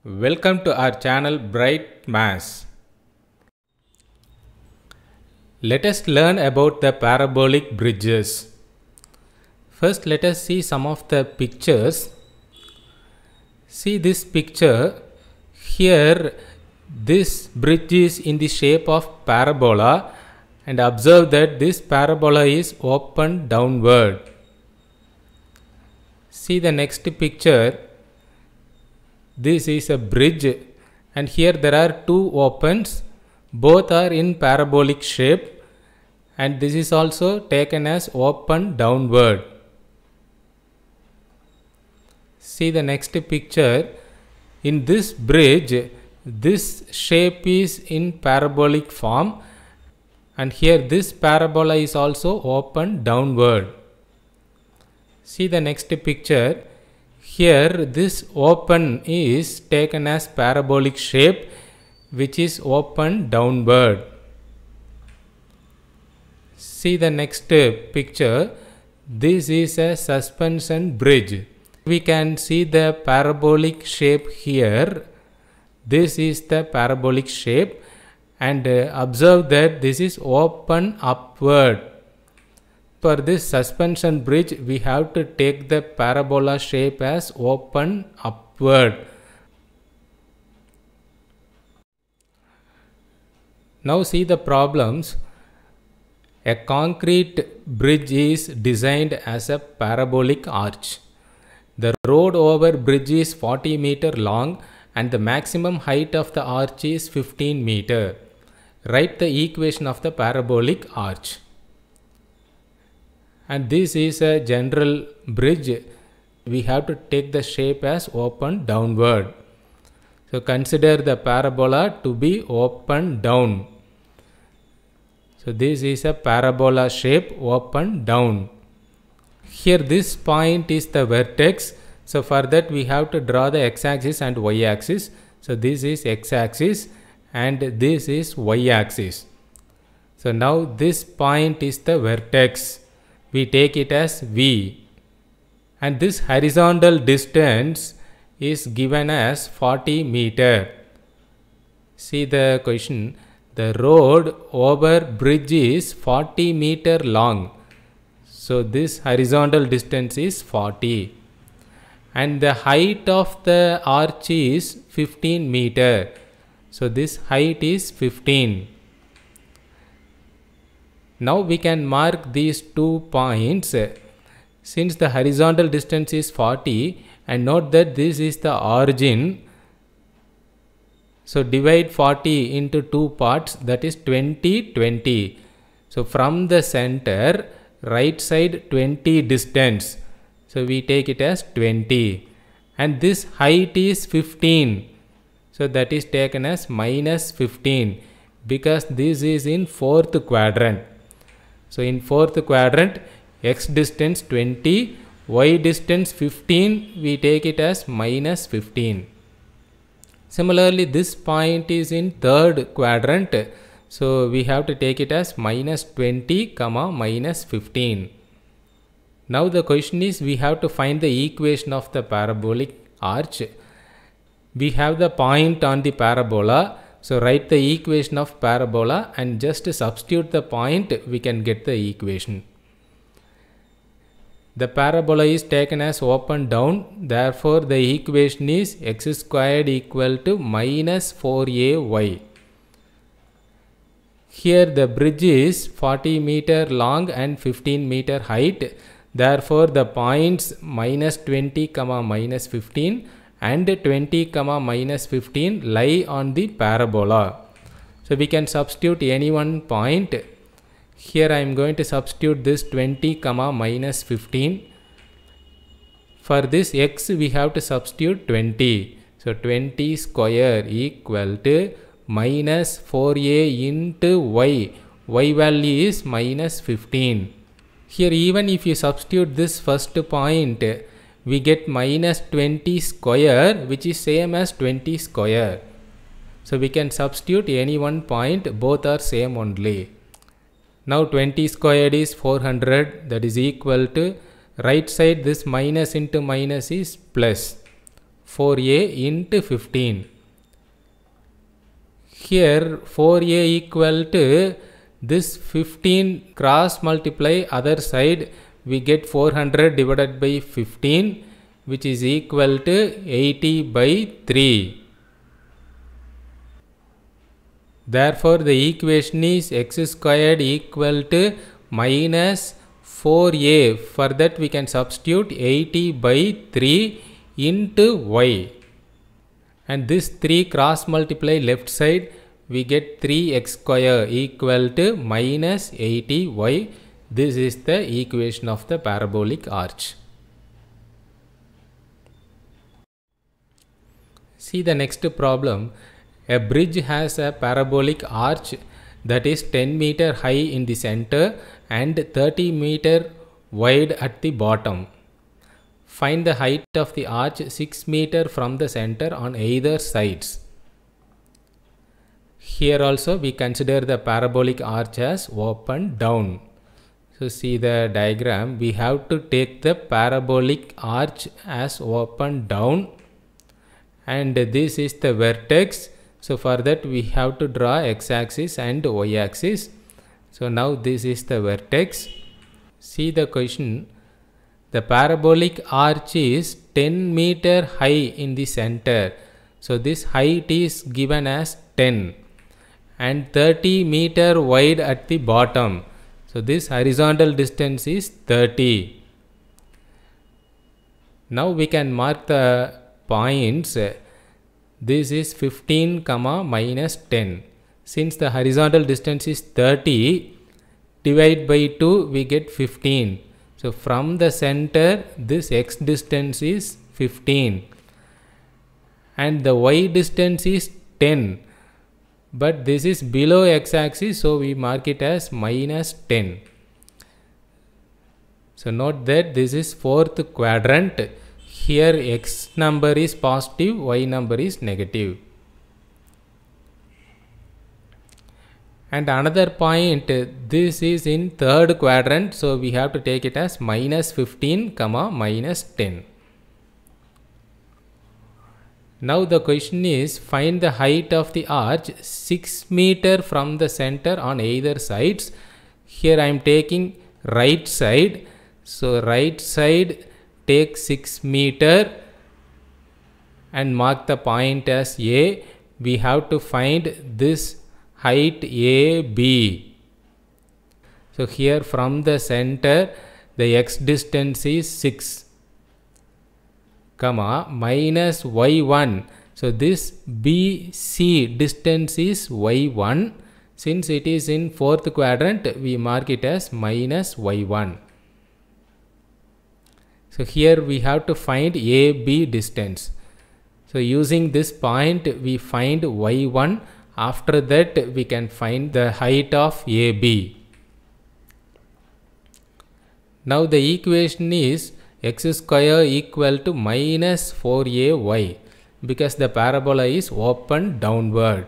Welcome to our channel Bright Maths. Let us learn about the parabolic bridges. First, let us see some of the pictures. See this picture. Here, this bridge is in the shape of parabola, and observe that this parabola is open downward. See the next picture. This is a bridge, and here there are two opens. Both are in parabolic shape, and this is also taken as open downward. See the next picture. In this bridge, this shape is in parabolic form, and here this parabola is also open downward. See the next picture. Here this open is taken as parabolic shape, which is open downward. See the next picture. This is a suspension bridge. We can see the parabolic shape here. This is the parabolic shape, and observe that this is open upward. For this suspension bridge, we have to take the parabola shape as open upward. Now see the problems. A concrete bridge is designed as a parabolic arch. The road over bridge is 40 meters long and the maximum height of the arch is 15 meters. Write the equation of the parabolic arch. And this is a general bridge. We have to take the shape as open downward. So consider the parabola to be open down. So this is a parabola shape open down. Here this point is the vertex. So for that we have to draw the x-axis and y-axis. So this is x-axis and this is y-axis. So now this point is the vertex. We take it as V, and this horizontal distance is given as 40 meters. See the question. The road over bridge is 40 meters long. So this horizontal distance is 40. And the height of the arch is 15 meters. So this height is 15. Now we can mark these 2 points. Since the horizontal distance is 40, and note that this is the origin. So divide 40 into 2 parts, that is 20, 20. So from the center, right side 20 distance. So we take it as 20. And this height is 15. So that is taken as minus 15, because this is in 4th quadrant. So in 4th quadrant, x distance 20, y distance 15, we take it as minus 15. Similarly, this point is in 3rd quadrant. So we have to take it as minus 20, minus 15. Now the question is, we have to find the equation of the parabolic arch. We have the point on the parabola. So write the equation of parabola and just substitute the point, we can get the equation. The parabola is taken as open down. Therefore, the equation is x squared equal to minus 4ay. Here the bridge is 40 meters long and 15 meters height. Therefore, the points minus 20, minus 15 and 20, minus 15 lie on the parabola. So we can substitute any one point. Here I am going to substitute this 20, minus 15. For this x we have to substitute 20. So 20 square equal to minus 4a into y. Y value is minus 15. Here even if you substitute this first point, we get minus 20 square, which is same as 20 square. So we can substitute any one point, both are same only. Now 20 squared is 400, that is equal to, right side this minus into minus is plus. 4a into 15. Here 4a equal to this 15 cross multiply other side, we get 400 divided by 15, which is equal to 80 by 3. Therefore, the equation is x squared equal to minus 4a. For that we can substitute 80 by 3 into y. And this 3 cross multiply left side, we get 3x square equal to minus 80y. This is the equation of the parabolic arch. See the next problem. A bridge has a parabolic arch that is 10 meter high in the center and 30 meter wide at the bottom. Find the height of the arch 6 meter from the center on either sides. Here also we consider the parabolic arch as open down. So see the diagram, we have to take the parabolic arch as open down, and this is the vertex. So for that we have to draw x-axis and y-axis. So now this is the vertex. See the question. The parabolic arch is 10 meter high in the center. So this height is given as 10 and 30 meter wide at the bottom. So this horizontal distance is 30. Now we can mark the points. This is 15 comma minus 10. Since the horizontal distance is 30, divide by 2, we get 15. So from the center, this x distance is 15 and the y distance is 10. But this is below x-axis, so we mark it as minus 10. So note that this is fourth quadrant. Here x number is positive, y number is negative. And another point, this is in third quadrant, so we have to take it as minus 15 comma minus 10. Now the question is, find the height of the arch 6 meter from the center on either sides. Here I am taking right side. So right side take 6 meter and mark the point as A. We have to find this height AB. So here from the center the x distance is 6 comma minus y1. So this BC distance is y1. Since it is in fourth quadrant, we mark it as minus y1. So here we have to find AB distance. So using this point we find y1. After that we can find the height of AB. Now the equation is x square equal to minus 4ay because the parabola is open downward.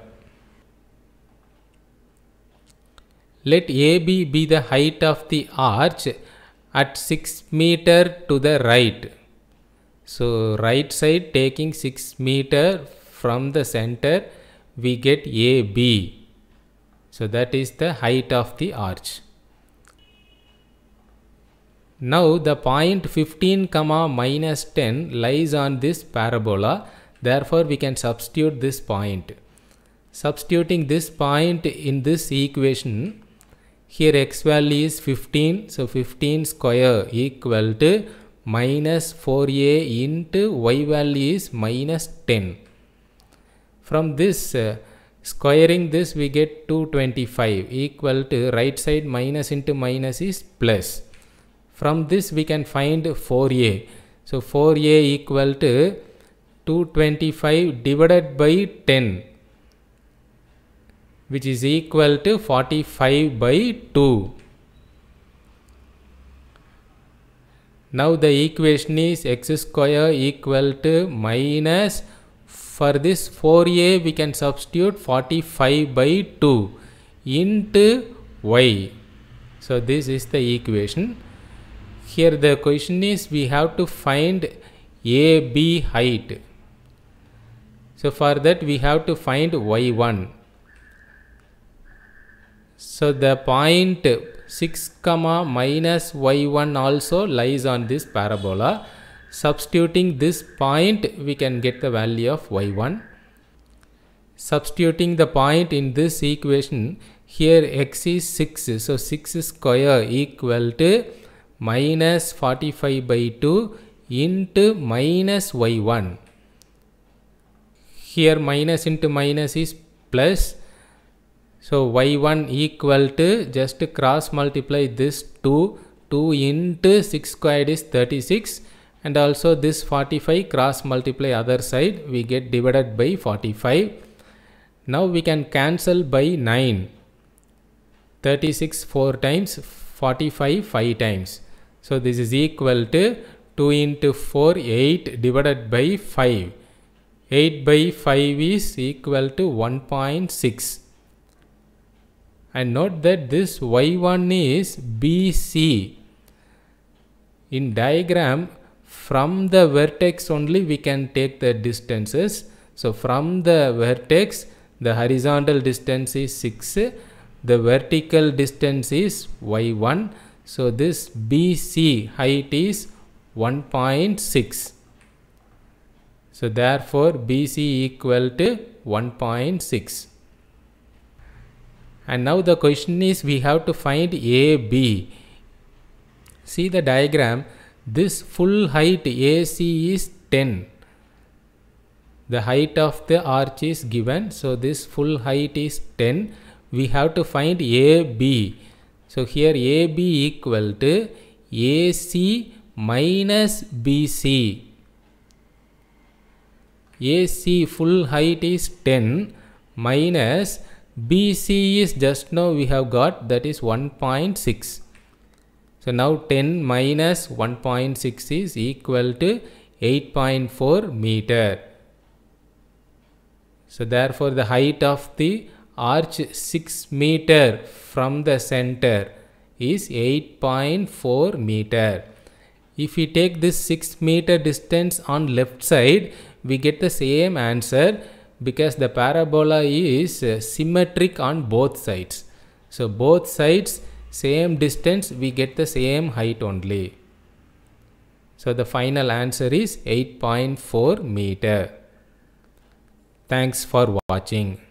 Let AB be the height of the arch at 6 meter to the right. So right side taking 6 meter from the center, we get AB. So that is the height of the arch. Now the point 15 comma minus 10 lies on this parabola. Therefore we can substitute this point. Substituting this point in this equation, here x value is 15. So 15 square equal to minus 4a into y value is minus 10. From this squaring this we get 225 equal to right side minus into minus is plus. From this we can find 4a. So 4a equal to 225 divided by 10, which is equal to 45 by 2. Now the equation is x square equal to minus, for this 4a we can substitute 45 by 2 into y. So this is the equation. Here the question is we have to find AB height. So for that we have to find y1. So the point 6 comma minus y1 also lies on this parabola. Substituting this point, we can get the value of y1. Substituting the point in this equation, here x is 6, so 6 square equal to minus 45 by 2 into minus y1. Here minus into minus is plus, so y1 equal to, just cross multiply this 2 into 6 squared is 36, and also this 45 cross multiply other side, we get divided by 45. Now we can cancel by 9. 36 4 times, 45 5 times. So this is equal to 2 into 4 8 divided by 5. 8 by 5 is equal to 1.6. And note that this y1 is BC. In diagram, from the vertex only we can take the distances. So from the vertex, the horizontal distance is 6, the vertical distance is y1. So this BC height is 1.6. So therefore BC equal to 1.6. And now the question is, we have to find AB. See the diagram, this full height AC is 10. The height of the arch is given, so this full height is 10. We have to find AB. So here AB equal to AC minus BC. AC full height is 10 minus BC is just now we have got, that is 1.6. So now 10 minus 1.6 is equal to 8.4 meter. So therefore the height of the arch 6 meter from the center is 8.4 meter. If we take this 6 meter distance on left side, we get the same answer because the parabola is symmetric on both sides. So both sides same distance, we get the same height only. So the final answer is 8.4 meter. Thanks for watching.